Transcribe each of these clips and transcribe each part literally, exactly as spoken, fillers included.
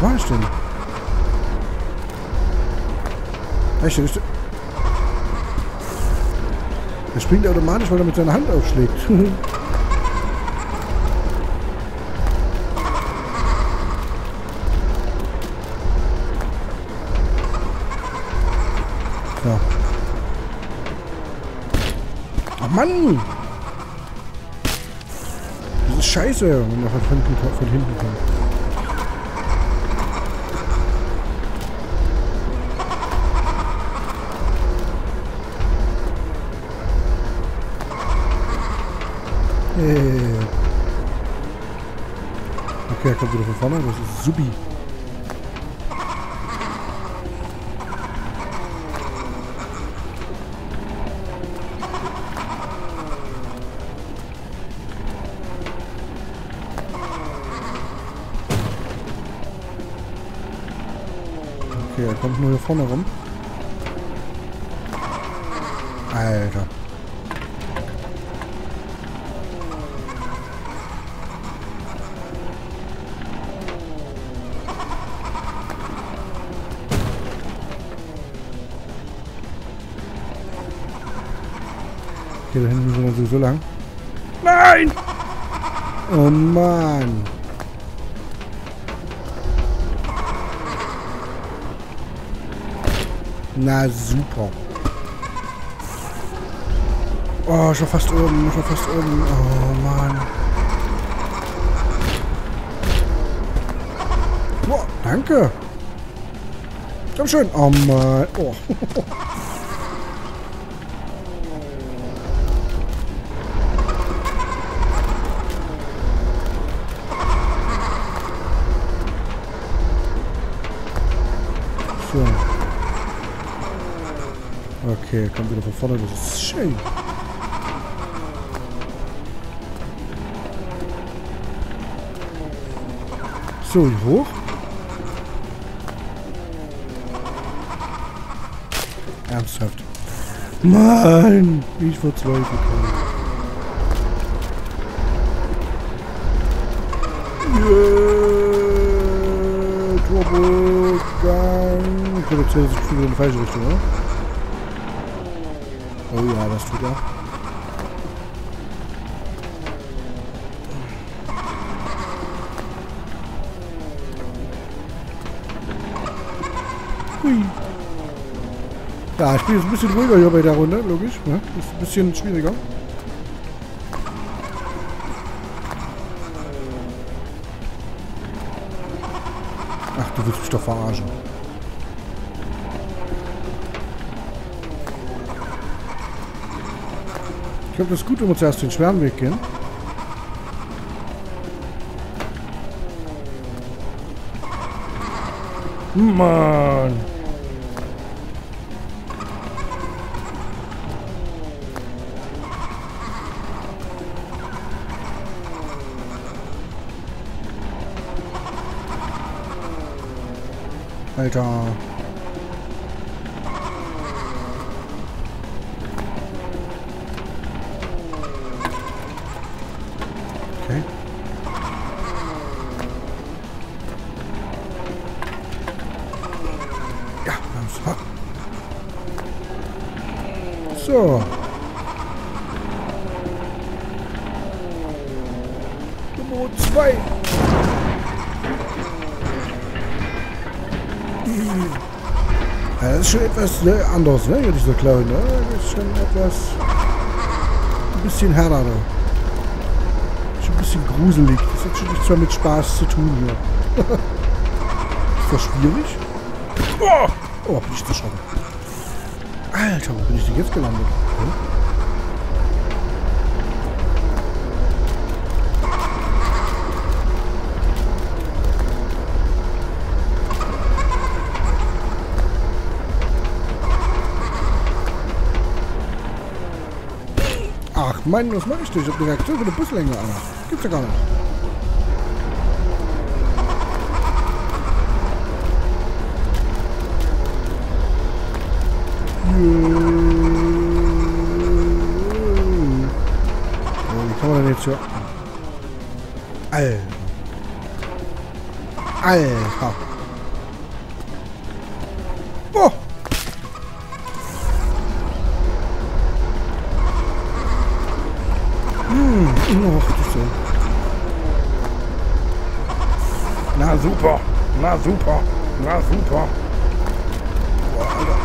mache ich denn? Echt? Der, der springt automatisch, weil er mit seiner Hand aufschlägt. So. Oh Mann! Das ist scheiße, wenn man von hinten, von hinten kommt. Hey. Okay, er kommt wieder von vorne, das ist supi. Okay, er kommt nur hier vorne rum. Alter. Okay, da hinten müssen wir sowieso lang. Nein! Oh Mann! Na super. Oh, schon fast oben, schon fast oben. Oh Mann. Boah, danke. Komm schon. Oh Mann. Oh. So. Okay, kommt wieder von vorne, das ist schön. So, hier hoch. Ernsthaft. Mann, ich verzweifle gerade. Yeah, Turbo, Gang. Ich glaube, jetzt ist es in die falsche Richtung, oder? Oh ja, das tut er. Hui. Ja, ich spiele jetzt ein bisschen ruhiger hier bei der Runde, logisch. Ne? Ist ein bisschen schwieriger. Ach, du willst mich doch verarschen. Ich glaube, das ist gut, wenn wir zuerst den schweren Weg gehen. Mann! Alter! Okay. Ja, langsam. So. Nummer zwei. Ja, das ist schon etwas ne, anders, ne? Dieser Clown, ne? Das ist schon etwas. Ein bisschen härter, ne? Schon ein bisschen gruselig. Das hat schon nichts mehr mit Spaß zu tun hier. Ist das schwierig? Oh! Oh, bin ich erschrocken. Alter, wo bin ich denn jetzt gelandet? Hm? Ach Mann, was mache ich denn? Ich hab eine Reaktion für eine Buslänge, Alter. Gibt's ja gar nicht. Oh, wie kann man denn jetzt hier... Alter. Alter. Na super. Na super. Boah, Alter.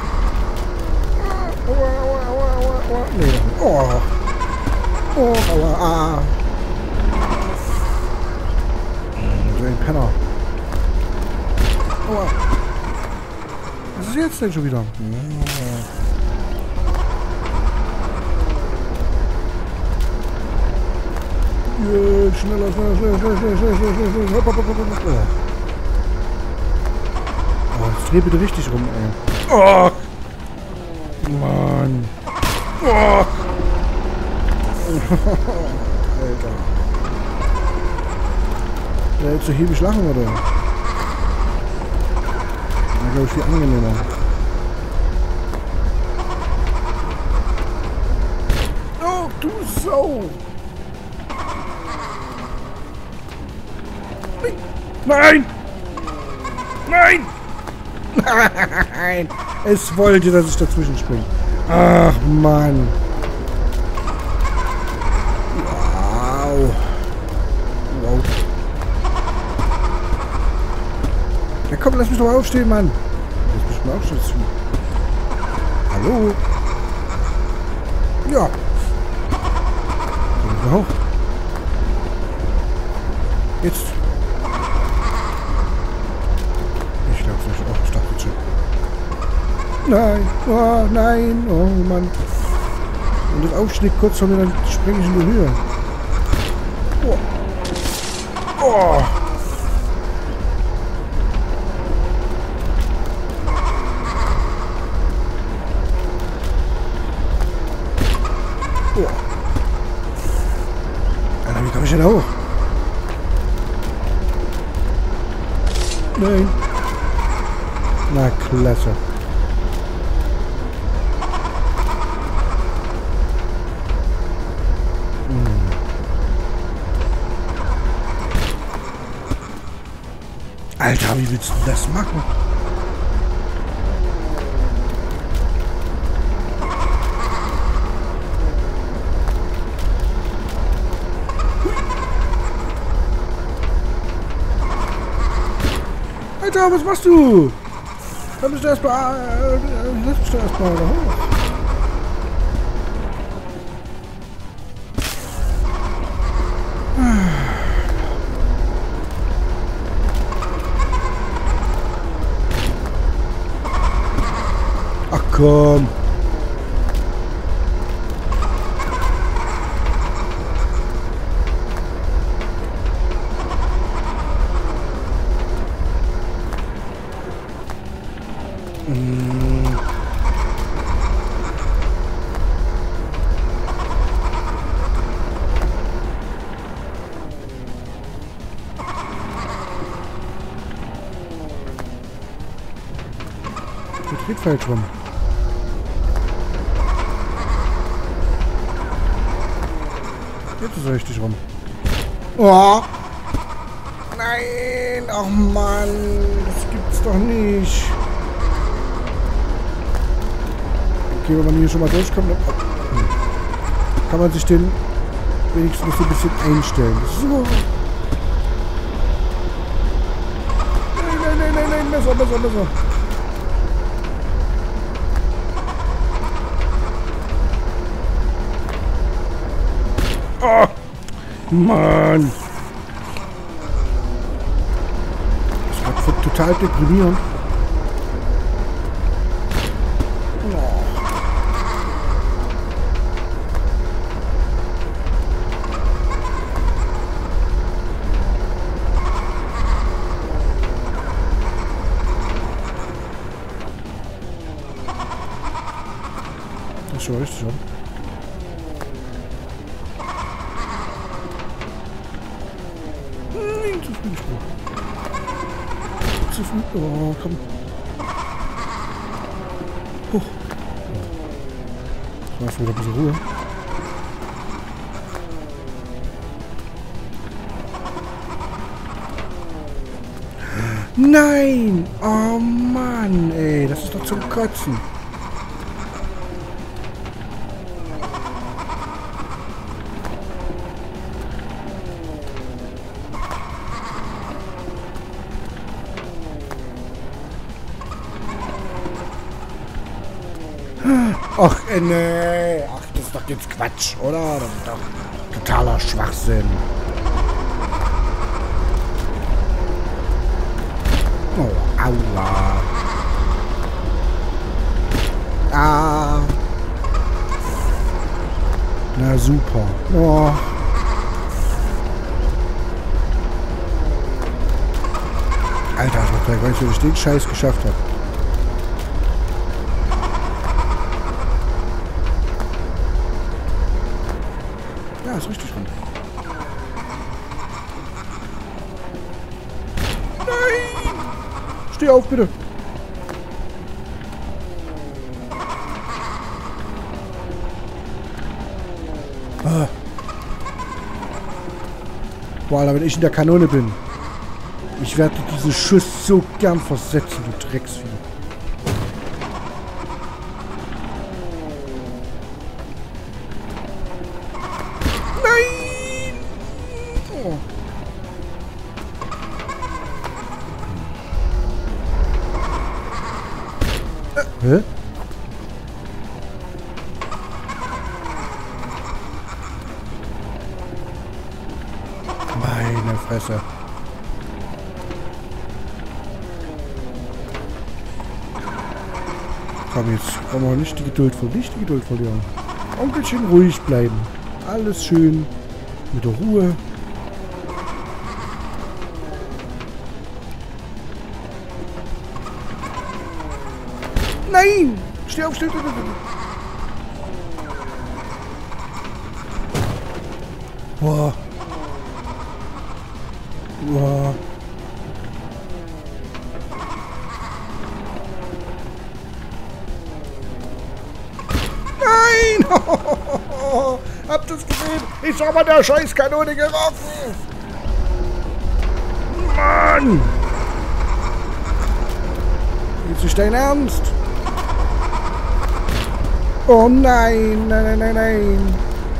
Aua. Aua, aua, aua, aua. Nee. Oh. Oh, aua. Ah. So ein Penner. Aua. Was ist jetzt denn schon wieder? Yeah, schneller, schneller, schneller, schneller, schneller, schneller, schneller, schneller. Hopp, hopp, hopp, hopp, hopp. Oh, jetzt dreh bitte richtig rum, ey. Oh! Mann. Oh! Alter. Ja, jetzt so hebisch lachen, oder? Ja, glaube ich, viel angenehmer. Oh, du Sau! Nein! Nein! Nein! Es wollte, dass ich dazwischen springe. Ach, Mann. Wow. Wow. Ja, komm, lass mich doch mal aufstehen, Mann. Lass mich mal aufstehen. Hallo? Ja. Komm ich mal hoch. Jetzt. Ich glaube nicht. Oh, ich dachte schon. Nein. Oh, nein. Oh, Mann. Und das Aufstieg kurz vor mir, dann springe ich in die Höhe. Oh. Oh. Oh. Alter, wie komme ich denn da hoch? Nein. Na, klasse. Hm. Alter, wie willst du das machen? Alter, was machst du? Lass mich da erstmal. Äh, lass mich da erstmal da hoch. Ach komm. Das geht falsch rum. Jetzt ist es richtig rum. Oh! Nein! Ach Mann! Das gibt's doch nicht! Okay, wenn man hier schon mal durchkommt, dann kann man sich den wenigstens so ein bisschen einstellen. So! Nein, nein, nein, nein, nein! Besser, besser, besser! Oh, Mann! Das war total deprimierend. Oh. Das ist schon richtig, oder? Zu früh gesprungen. Zu früh. Oh, komm. Huch. Das war wieder ein bisschen Ruhe. Nein! Oh Mann, ey. Das ist doch zum Kotzen. Ach, äh, nee. Ach, das ist doch jetzt Quatsch, oder? Das ist doch totaler Schwachsinn. Oh, aua. Ah. Na super. Oh. Alter, ich weiß gar nicht, wie ich den Scheiß geschafft habe. Ja, ist richtig rum. Nein! Steh auf, bitte! Ah. Boah, Alter, wenn ich in der Kanone bin. Ich werde diesen Schuss so gern versetzen, du Drecksvieh. Nein! Oh. Äh, hä? Meine Fresse. Komm, jetzt kann man nicht die Geduld verlieren. Nicht die Geduld verlieren. Onkelchen ruhig bleiben. Alles schön. Mit der Ruhe. Nein! Steh auf, steh auf, steh auf. Boah. Boah. Nein! Habt ihr es gesehen? Ich hab an der Scheißkanone getroffen! Mann! Ist nicht dein Ernst? Oh nein, nein, nein, nein, nein!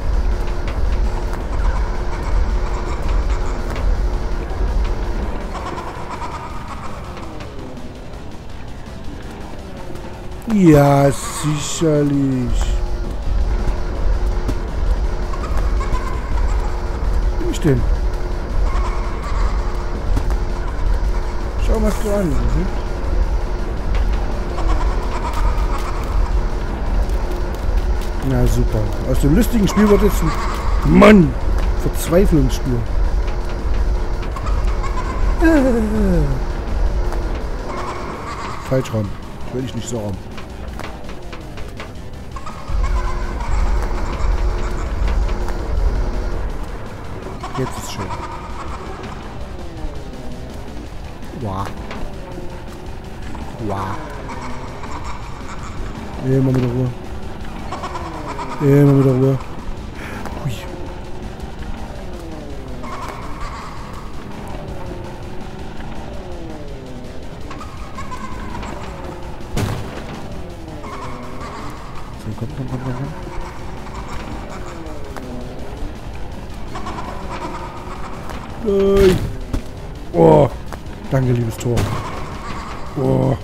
Ja, sicherlich. Wo ich denn? Schau mal so an. Mhm. Na super. Aus dem lustigen Spiel wird jetzt ein Mann Verzweiflungsspiel. Äh. Falsch rum. Will ich nicht so rum. Jetzt ist schön. Wow. Wow. Immer mit der Ruhe. Immer mit der Ruhe. Hui. So, komm, komm, komm, komm, komm. Nein. Oh. Danke, liebes Tor. Oh.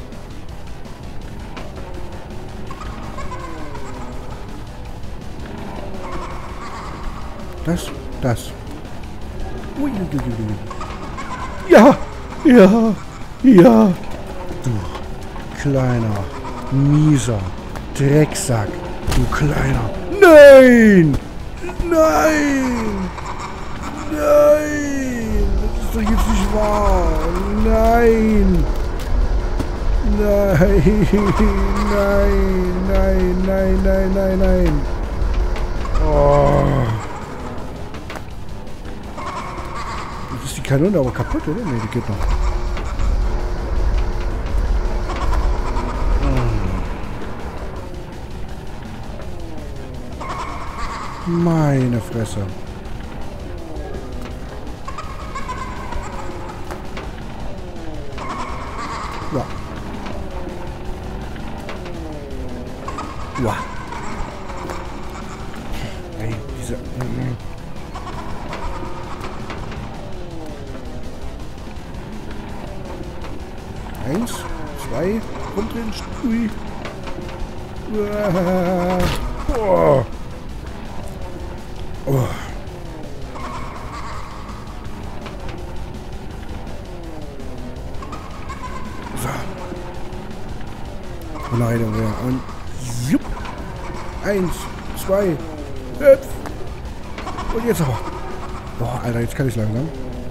Das, das. Ui, ui, ui, ui. Ja, ja, ja. Du kleiner, mieser Drecksack. Du kleiner. Nein! Nein! Nein! Das ist doch jetzt nicht wahr. Nein! Nein! Nein! Nein! Nein! Nein! Nein! Nein! Oh! Jetzt ist die Kanone aber kaputt, oder? Ne, die geht noch. Meine Fresse. Ja. Ja. Ey, diese... Eins, zwei, rumdrehen, ui. Oh. Oh. So. Und noch eine mehr. Und jupp. Eins, zwei, fünf. Und jetzt aber. Boah, Alter, jetzt kann ich langsam.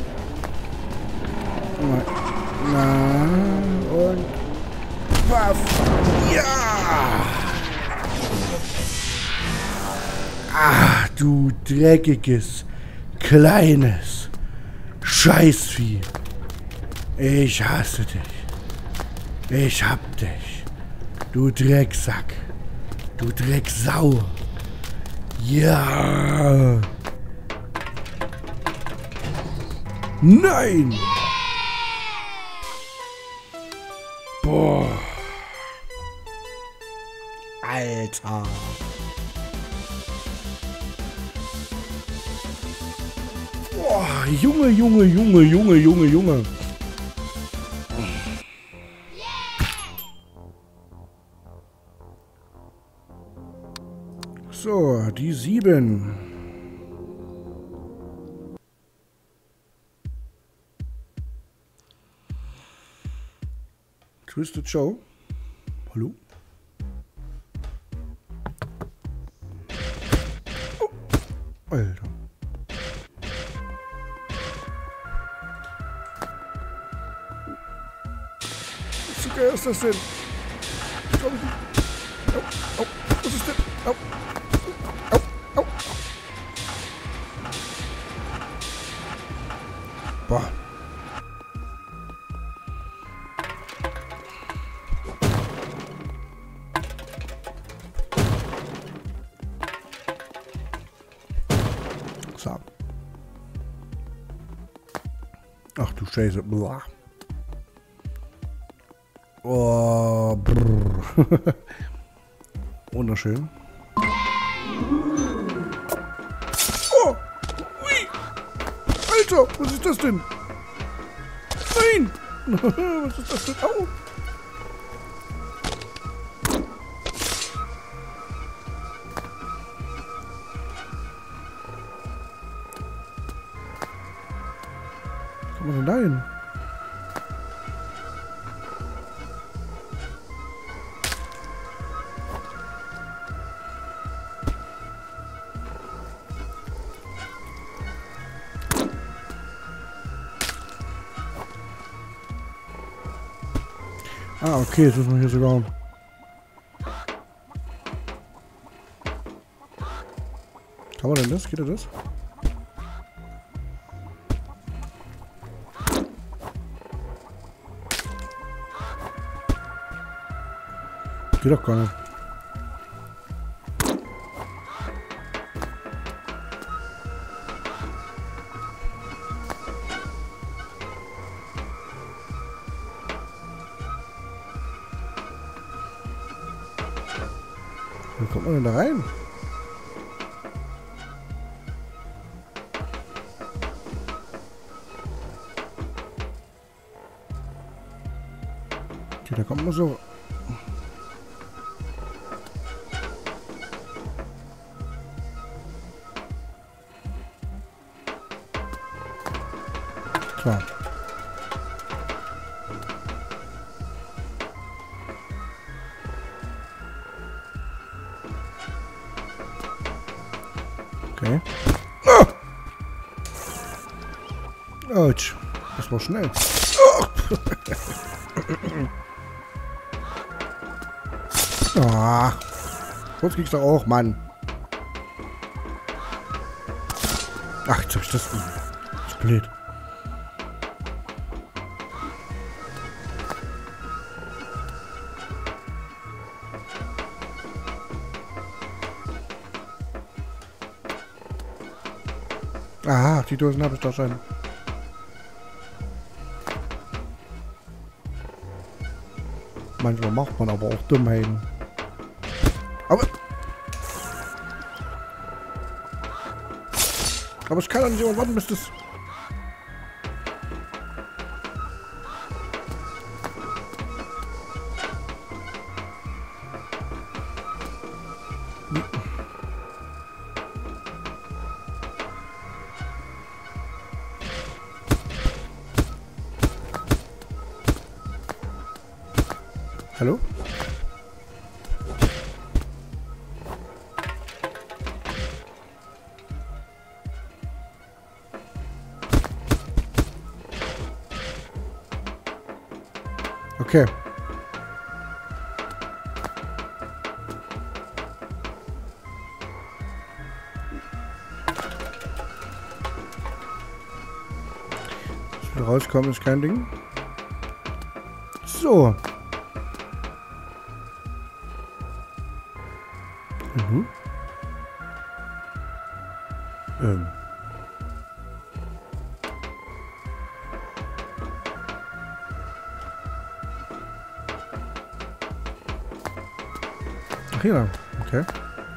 Na, und paff. Ja! Ah, du dreckiges, kleines Scheißvieh. Ich hasse dich. Ich hab dich. Du Drecksack. Du Drecksau. Ja. Nein. Boah. Alter. Boah, Junge, Junge, Junge, Junge, Junge, Junge. So, die sieben. Twisted Show. Hallo? Oh, Alter. Wie geil ist das denn? Oh, oh, was ist denn? Oh. Au, au. Boah. So. Ach du Scheiße. Blah. Oh, brrr. Wunderschön. Oh! Ui! Alter, was ist das denn? Nein! Was ist das denn? Au! Was kann man denn da hin? Ah, okay, jetzt müssen wir hier sogar... Kann man denn das? Geht das? Geht doch gar nicht. Wie kommt man denn da rein? Okay, da kommt man so... Klar. Okay. Ah! Autsch. Das war schnell. Ah. Sonst kriegst du auch, Mann. Ach, jetzt hab ich das... Das ist blöd. Aha, die Dosen habe ich doch schon. Manchmal macht man aber auch Dummheiten. Aber... Aber ich kann doch nicht immer warten, bis das... Hallo? Okay. Das rauskommen ist kein Ding. So. Mhm. Ähm. Ach ja, okay.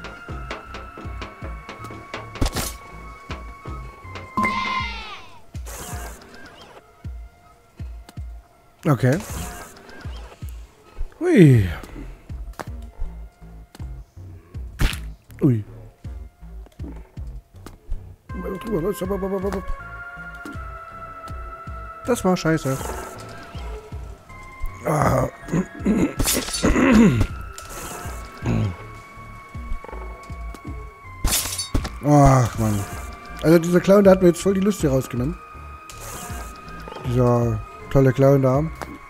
Okay. Ui. Ui. Das war scheiße. Ah. Ach, Mann. Also dieser Clown, der hat mir jetzt voll die Lust hier rausgenommen. Dieser tolle Clown da.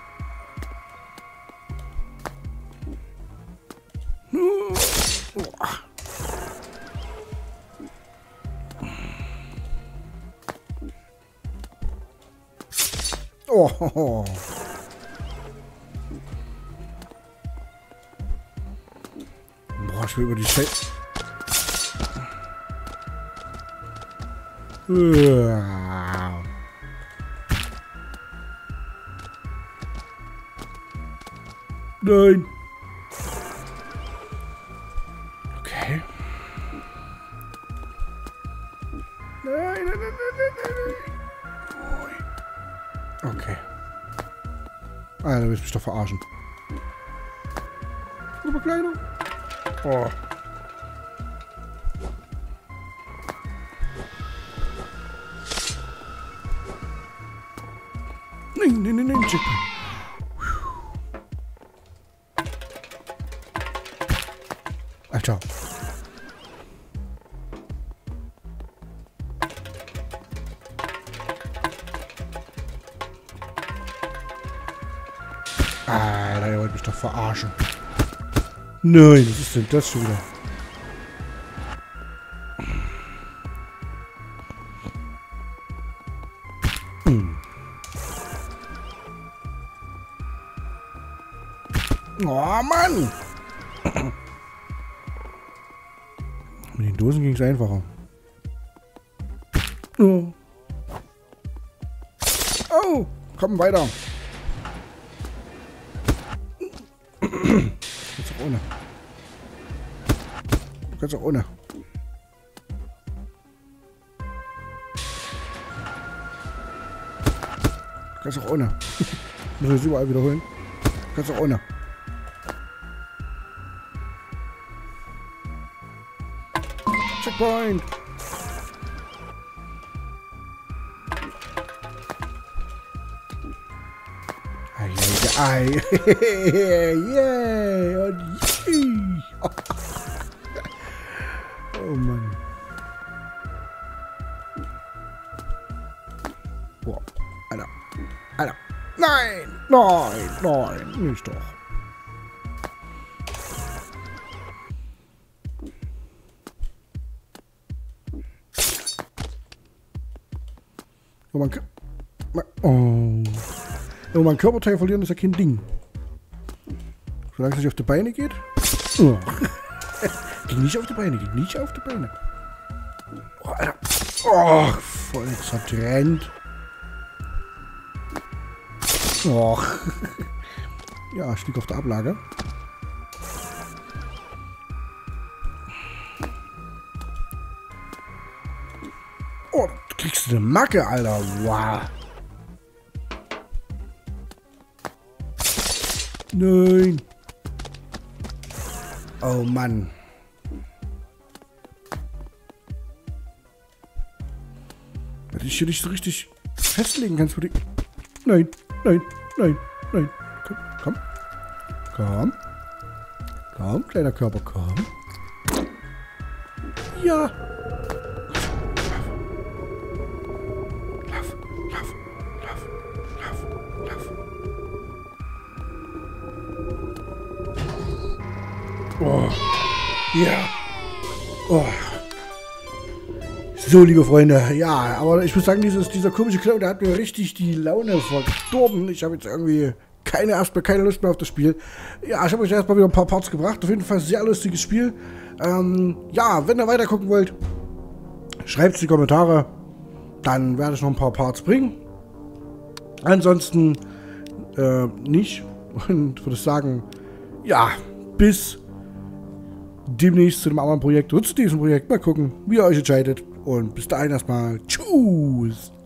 Oh. Boah, ich will über die Schei... Nein. Okay. Nein, nein, nein, nein, nein, nein. Okay. Ah, du willst mich doch verarschen. Überkleidung. Oh. Nein, nein, nein, nein, Checkpoint. Alter. Alter, ihr wollt mich doch verarschen. Nein, was ist denn das schon wieder? Hm. Oh, Mann! Mit den Dosen ging es einfacher. Oh. Oh, komm weiter. Kannst auch ohne. Du kannst auch ohne. Du kannst auch ohne. Muss ich das überall wiederholen? Du kannst auch ohne. Checkpoint! Ei, ei, ei. Yay! Und yay! Oh Mann. Boah. Alter. Alter. Nein! Nein! Nein! Nicht doch. Oh, man kann... Oh. Wenn man Körperteil verlieren, ist ja kein Ding. Solange es nicht auf die Beine geht. Oh. Ging nicht auf die Beine, ging nicht auf die Beine. Oh, Alter. Oh, voll zertrennt. Oh. Ja, ich liege auf der Ablage. Oh, du kriegst eine Macke, Alter. Wow. Nein. Oh Mann. dich hier nicht so richtig festlegen kannst. Die... Nein, nein, nein, nein. Komm, komm. Komm. Komm, kleiner Körper, komm. Ja. Lauf, lauf, lauf, lauf, lauf. Oh. Ja. Oh. So, liebe Freunde, ja, aber ich muss sagen, dieses, dieser komische Clown, der hat mir richtig die Laune verdorben. Ich habe jetzt irgendwie keine, erstmal keine Lust mehr auf das Spiel. Ja, ich habe euch erstmal wieder ein paar Parts gebracht. Auf jeden Fall ein sehr lustiges Spiel. Ähm, ja, wenn ihr weiter gucken wollt, schreibt es in die Kommentare. Dann werde ich noch ein paar Parts bringen. Ansonsten äh, nicht. Und würde ich sagen, ja, bis demnächst zu einem anderen Projekt oder zu diesem Projekt. Mal gucken, wie ihr euch entscheidet. Und bis dahin erstmal tschüss.